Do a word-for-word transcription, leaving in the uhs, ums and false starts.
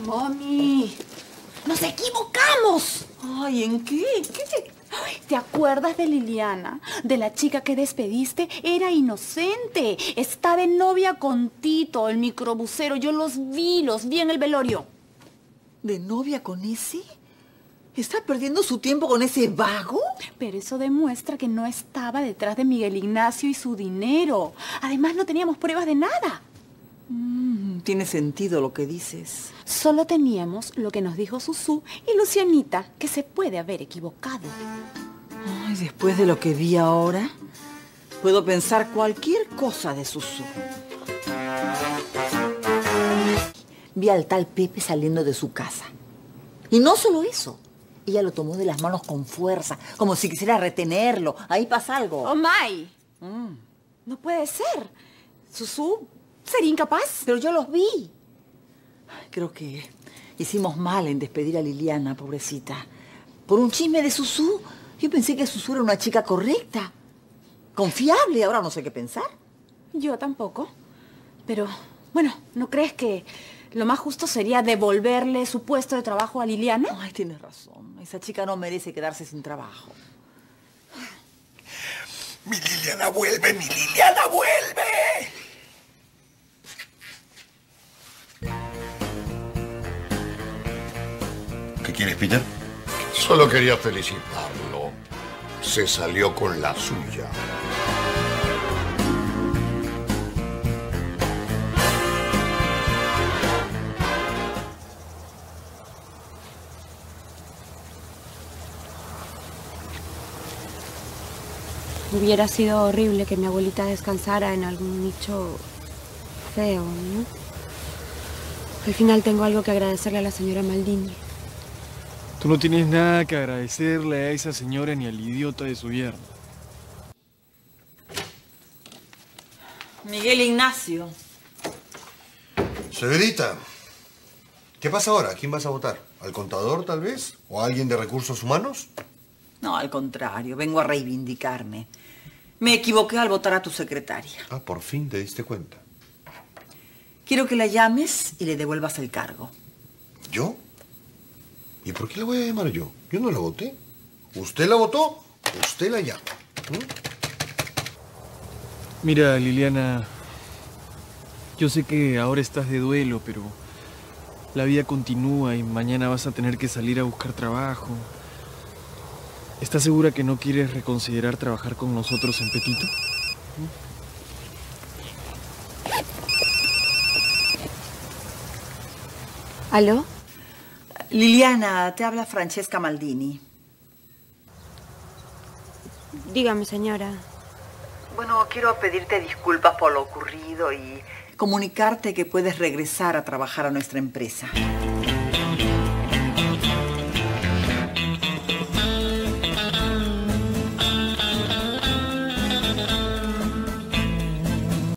Mami, nos equivocamos. Ay, ¿en qué? ¿Qué? ¿Te acuerdas de Liliana? De la chica que despediste. Era inocente. Estaba de novia con Tito, el microbusero. Yo los vi, los vi en el velorio. ¿De novia con ese? ¿Está perdiendo su tiempo con ese vago? Pero eso demuestra que no estaba detrás de Miguel Ignacio y su dinero. Además, no teníamos pruebas de nada. Mm, tiene sentido lo que dices. Solo teníamos lo que nos dijo Susú y Lucianita, que se puede haber equivocado. Ay, después de lo que vi ahora, puedo pensar cualquier cosa de Susú. Vi al tal Pepe saliendo de su casa. Y no solo eso. Ella lo tomó de las manos con fuerza, como si quisiera retenerlo. Ahí pasa algo. ¡Oh, my! Mm. No puede ser. Susú sería incapaz. Pero yo los vi. Creo que hicimos mal en despedir a Liliana, pobrecita. Por un chisme de Susú. Yo pensé que Susú era una chica correcta, confiable. Ahora no sé qué pensar. Yo tampoco. Pero, bueno, ¿no crees que lo más justo sería devolverle su puesto de trabajo a Liliana? Ay, tienes razón. Esa chica no merece quedarse sin trabajo. ¡Mi Liliana vuelve! ¡Mi Liliana vuelve! ¿Qué quieres, Peter? Solo quería felicitarlo. Se salió con la suya. Hubiera sido horrible que mi abuelita descansara en algún nicho feo, ¿no? Al final tengo algo que agradecerle a la señora Maldini. Tú no tienes nada que agradecerle a esa señora ni al idiota de su yerno. Miguel Ignacio. Severita, ¿qué pasa ahora? ¿A quién vas a votar? ¿Al contador, tal vez? ¿O a alguien de recursos humanos? No, al contrario. Vengo a reivindicarme. Me equivoqué al votar a tu secretaria. Ah, por fin te diste cuenta. Quiero que la llames y le devuelvas el cargo. ¿Yo? ¿Y por qué la voy a llamar yo? Yo no la voté. Usted la votó, usted la llama. ¿Mm? Mira, Liliana, yo sé que ahora estás de duelo, pero la vida continúa y mañana vas a tener que salir a buscar trabajo. ¿Estás segura que no quieres reconsiderar trabajar con nosotros en Petito? ¿Aló? Liliana, te habla Francesca Maldini. Dígame, señora. Bueno, quiero pedirte disculpas por lo ocurrido y comunicarte que puedes regresar a trabajar a nuestra empresa.